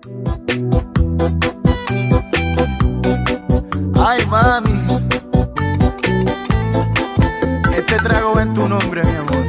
Ay, mami, este trago va en tu nombre, mi amor.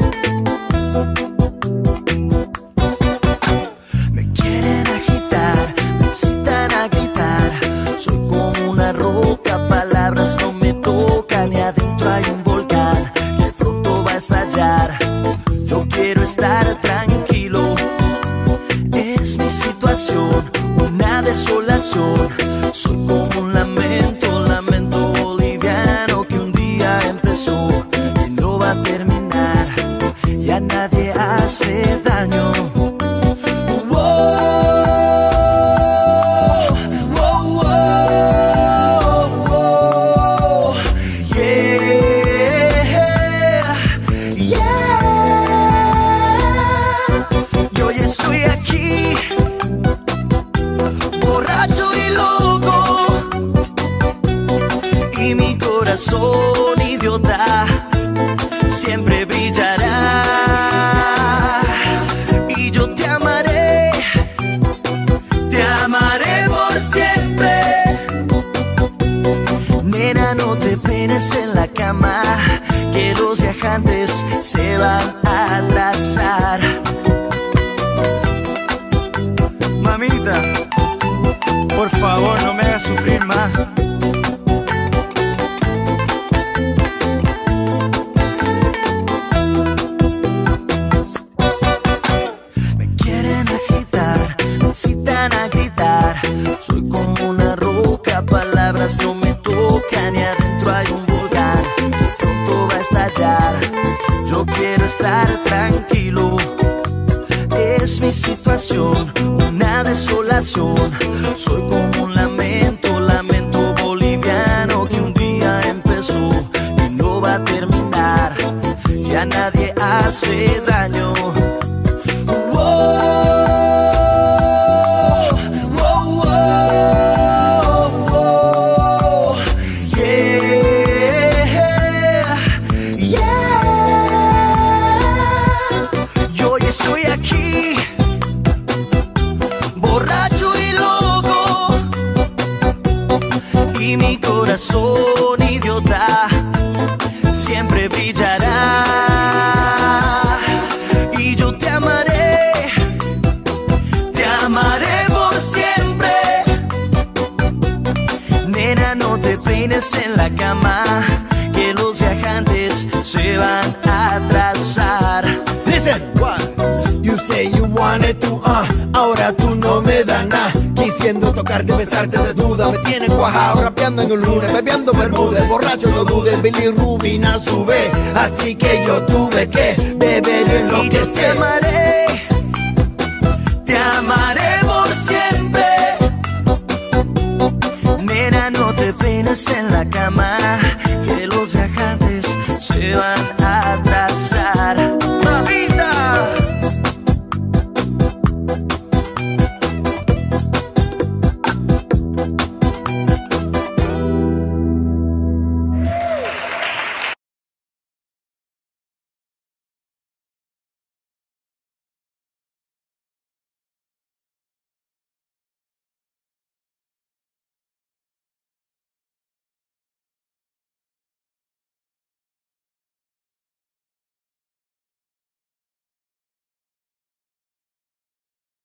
Me quieren agitar, me incitan a gritar. Soy como una roca, palabras no me tocan. Y adentro hay un volcán que pronto va a estallar. Yo quiero estar tranquilo, es mi situación, una desolación. Soy como un lamento, lamento boliviano que un día empezó y no va a terminar. Ya nadie hace daño. Corazón idiota siempre brillará y yo te amaré por siempre. Nena, no te peines en la cama, que los viajantes se van a atrasar. Mamita, por favor, no me hagas sufrir más. Soy como una roca, palabras no me tocan. Y adentro hay un volcán que pronto va a estallar. Yo quiero estar tranquilo, es mi situación, una desolación. Soy como un lamento, lamento boliviano que un día empezó y no va a terminar. Ya nadie hace daño. Estoy aquí, borracho y loco, y mi corazón idiota siempre brillará. Y yo te amaré por siempre. Nena, no te peines en la cama, que los viajantes se van a atrasar. Listen, you say you wanted to, ahora tú no me das nada. Quisiendo tocarte, besarte desnuda, me tienes cuajado, rapeando en un lunes, bebiendo bermudes, borracho no dudes, bilirrubina sube, así que yo tuve que beber en lo y que yo te amaré